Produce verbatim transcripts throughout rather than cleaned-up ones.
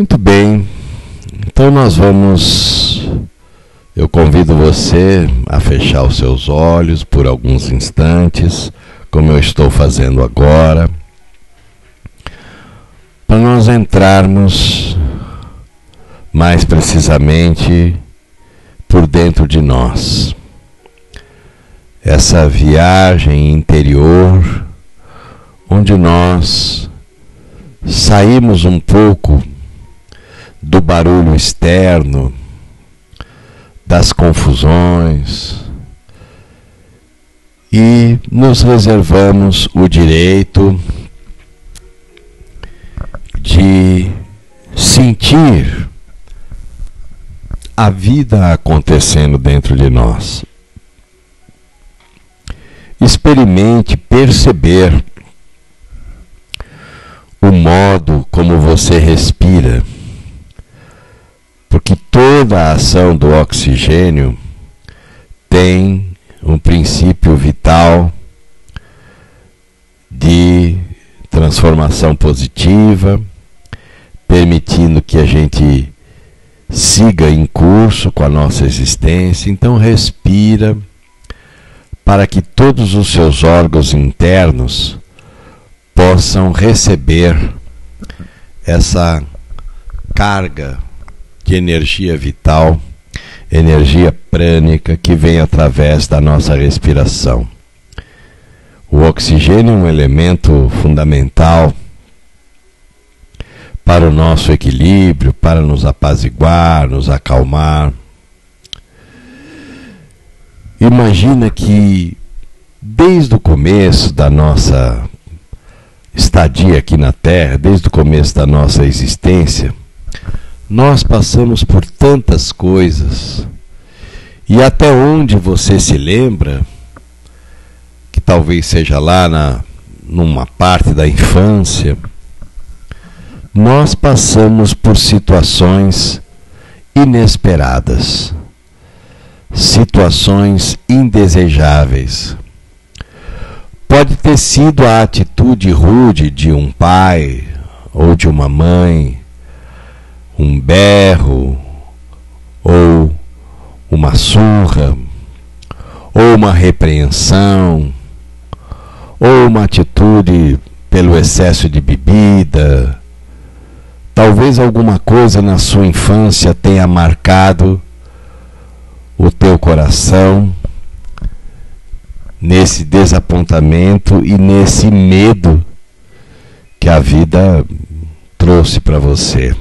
Muito bem, então nós vamos, eu convido você a fechar os seus olhos por alguns instantes, como eu estou fazendo agora, para nós entrarmos mais precisamente por dentro de nós. Essa viagem interior, onde nós saímos um pouco do barulho externo, das confusões, e nos reservamos o direito de sentir a vida acontecendo dentro de nós. Experimente perceber o modo como você respira, porque toda a ação do oxigênio tem um princípio vital de transformação positiva, permitindo que a gente siga em curso com a nossa existência. Então respira para que todos os seus órgãos internos possam receber essa carga de energia vital, energia prânica que vem através da nossa respiração. O oxigênio é um elemento fundamental para o nosso equilíbrio, para nos apaziguar, nos acalmar. Imagina que desde o começo da nossa estadia aqui na Terra, desde o começo da nossa existência, nós passamos por tantas coisas, e até onde você se lembra, que talvez seja lá na, numa parte da infância, nós passamos por situações inesperadas, situações indesejáveis. Pode ter sido a atitude rude de um pai ou de uma mãe, um berro, ou uma surra, ou uma repreensão, ou uma atitude pelo excesso de bebida. Talvez alguma coisa na sua infância tenha marcado o teu coração nesse desapontamento e nesse medo que a vida trouxe para você.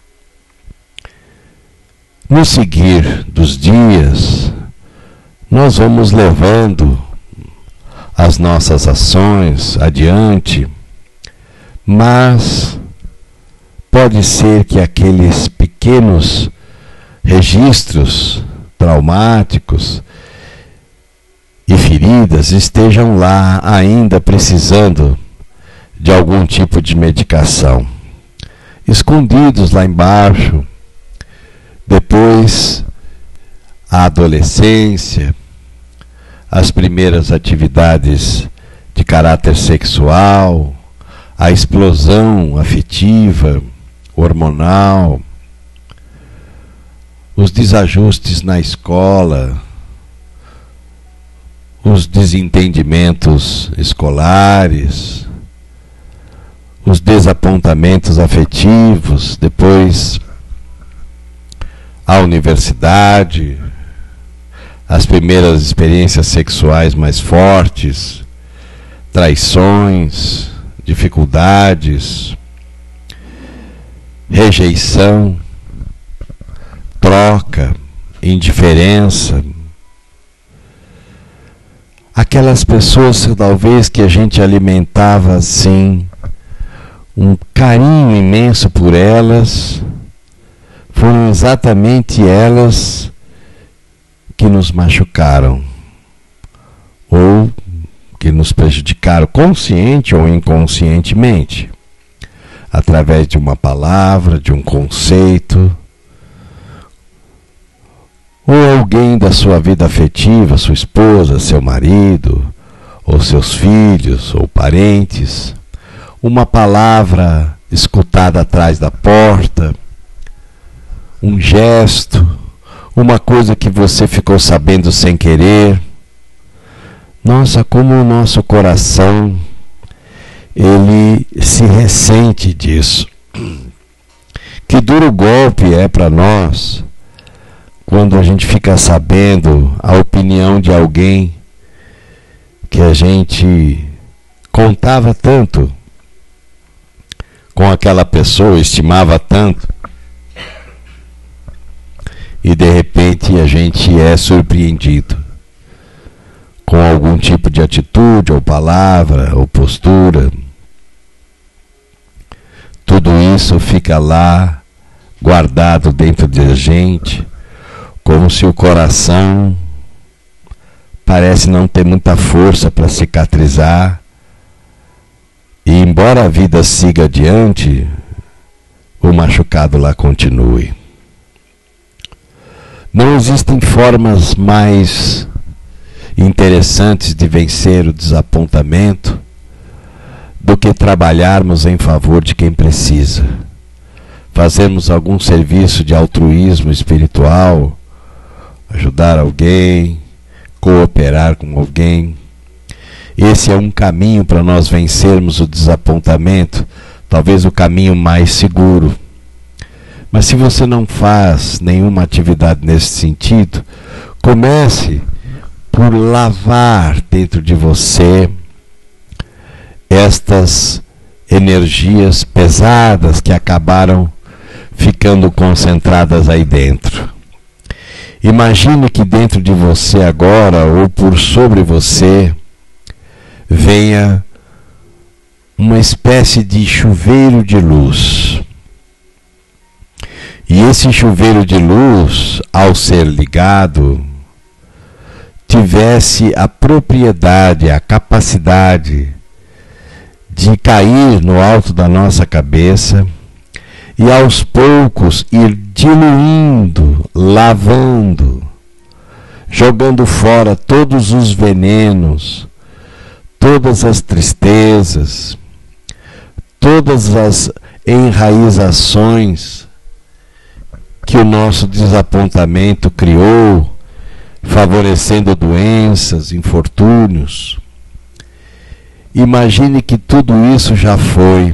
No seguir dos dias, nós vamos levando as nossas ações adiante, mas pode ser que aqueles pequenos registros traumáticos e feridas estejam lá ainda precisando de algum tipo de medicação, escondidos lá embaixo. Depois, a adolescência, as primeiras atividades de caráter sexual, a explosão afetiva, hormonal, os desajustes na escola, os desentendimentos escolares, os desapontamentos afetivos, depois a universidade, as primeiras experiências sexuais mais fortes, traições, dificuldades, rejeição, troca, indiferença. Aquelas pessoas, talvez, que a gente alimentava assim um carinho imenso por elas, foram exatamente elas que nos machucaram, ou que nos prejudicaram, consciente ou inconscientemente, através de uma palavra, de um conceito, ou alguém da sua vida afetiva, sua esposa, seu marido, ou seus filhos, ou parentes, uma palavra escutada atrás da porta, um gesto, uma coisa que você ficou sabendo sem querer. Nossa, como o nosso coração, ele se ressente disso. Que duro golpe é para nós quando a gente fica sabendo a opinião de alguém que a gente contava tanto com aquela pessoa, estimava tanto, e de repente a gente é surpreendido com algum tipo de atitude, ou palavra, ou postura. Tudo isso fica lá, guardado dentro de a gente, como se o coração parece não ter muita força para cicatrizar. E embora a vida siga adiante, o machucado lá continue. Não existem formas mais interessantes de vencer o desapontamento do que trabalharmos em favor de quem precisa. Fazermos algum serviço de altruísmo espiritual, ajudar alguém, cooperar com alguém. Esse é um caminho para nós vencermos o desapontamento, talvez o caminho mais seguro. Mas se você não faz nenhuma atividade nesse sentido, comece por lavar dentro de você estas energias pesadas que acabaram ficando concentradas aí dentro. Imagine que dentro de você agora, ou por sobre você, venha uma espécie de chuveiro de luz. E esse chuveiro de luz, ao ser ligado, tivesse a propriedade, a capacidade de cair no alto da nossa cabeça e aos poucos ir diluindo, lavando, jogando fora todos os venenos, todas as tristezas, todas as enraizações que o nosso desapontamento criou, favorecendo doenças, infortúnios. Imagine que tudo isso já foi,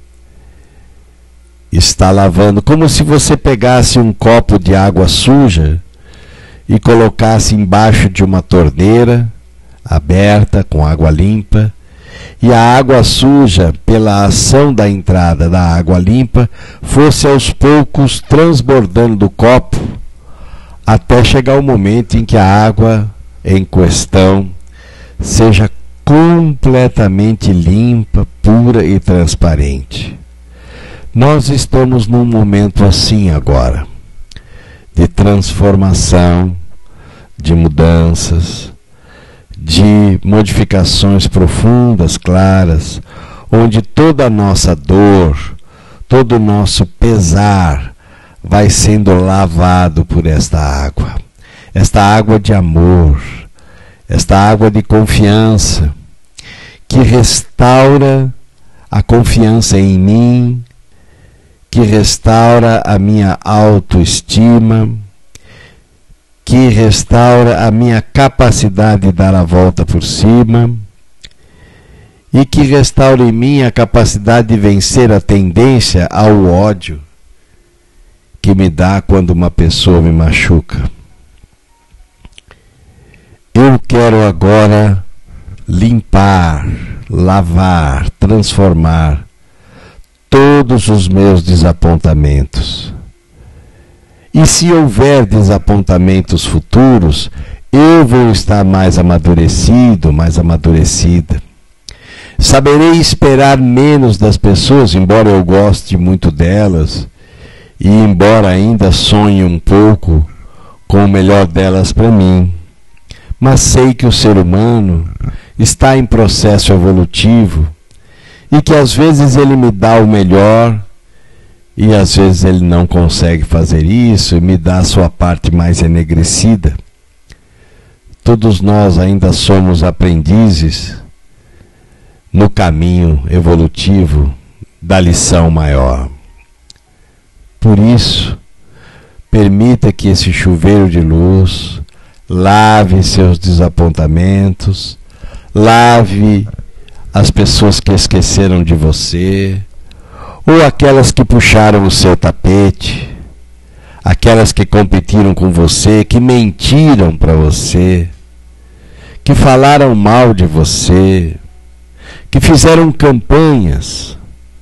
está lavando, como se você pegasse um copo de água suja e colocasse embaixo de uma torneira aberta com água limpa, e a água suja, pela ação da entrada da água limpa, fosse aos poucos transbordando do copo, até chegar o momento em que a água em questão seja completamente limpa, pura e transparente. Nós estamos num momento assim agora, de transformação, de mudanças, de modificações profundas, claras, onde toda a nossa dor, todo o nosso pesar vai sendo lavado por esta água. Esta água de amor, esta água de confiança, que restaura a confiança em mim, que restaura a minha autoestima, que restaura a minha capacidade de dar a volta por cima e que restaura em mim a capacidade de vencer a tendência ao ódio que me dá quando uma pessoa me machuca. Eu quero agora limpar, lavar, transformar todos os meus desapontamentos. E se houver desapontamentos futuros, eu vou estar mais amadurecido, mais amadurecida. Saberei esperar menos das pessoas, embora eu goste muito delas, e embora ainda sonhe um pouco com o melhor delas para mim. Mas sei que o ser humano está em processo evolutivo e que às vezes ele me dá o melhor e às vezes ele não consegue fazer isso e me dá a sua parte mais enegrecida. Todos nós ainda somos aprendizes no caminho evolutivo da lição maior. Por isso, permita que esse chuveiro de luz lave seus desapontamentos, lave as pessoas que esqueceram de você, ou aquelas que puxaram o seu tapete, aquelas que competiram com você, que mentiram para você, que falaram mal de você, que fizeram campanhas.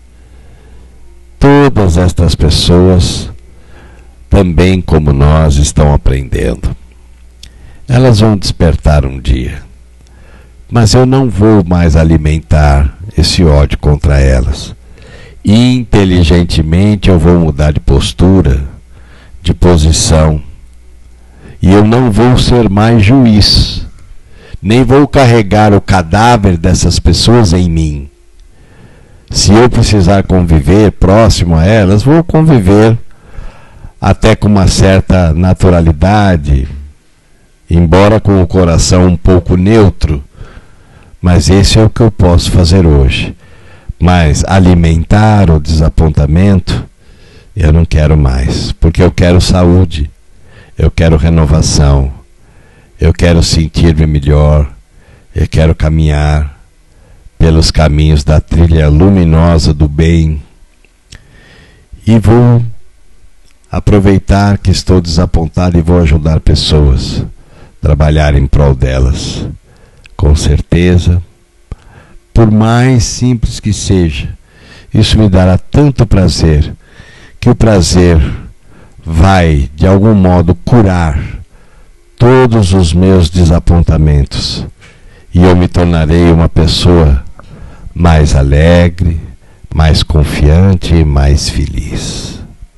Todas estas pessoas, também como nós, estão aprendendo. Elas vão despertar um dia, mas eu não vou mais alimentar esse ódio contra elas. Inteligentemente eu vou mudar de postura, de posição, e eu não vou ser mais juiz, nem vou carregar o cadáver dessas pessoas em mim. Se eu precisar conviver próximo a elas, vou conviver até com uma certa naturalidade, embora com o coração um pouco neutro, mas esse é o que eu posso fazer hoje. Mas alimentar o desapontamento, eu não quero mais, porque eu quero saúde, eu quero renovação, eu quero sentir-me melhor, eu quero caminhar pelos caminhos da trilha luminosa do bem, e vou aproveitar que estou desapontado e vou ajudar pessoas, trabalhar em prol delas, com certeza. Por mais simples que seja, isso me dará tanto prazer, que o prazer vai, de algum modo, curar todos os meus desapontamentos, e eu me tornarei uma pessoa mais alegre, mais confiante e mais feliz.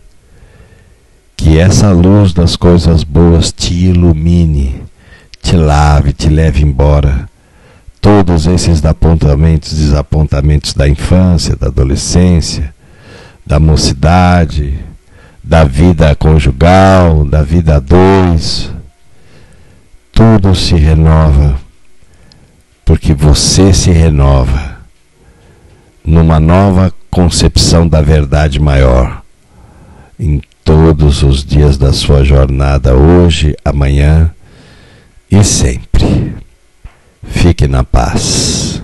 Que essa luz das coisas boas te ilumine, te lave, te leve embora todos esses apontamentos, desapontamentos da infância, da adolescência, da mocidade, da vida conjugal, da vida a dois. Tudo se renova, porque você se renova numa nova concepção da verdade maior, em todos os dias da sua jornada, hoje, amanhã e sempre. Fique na paz.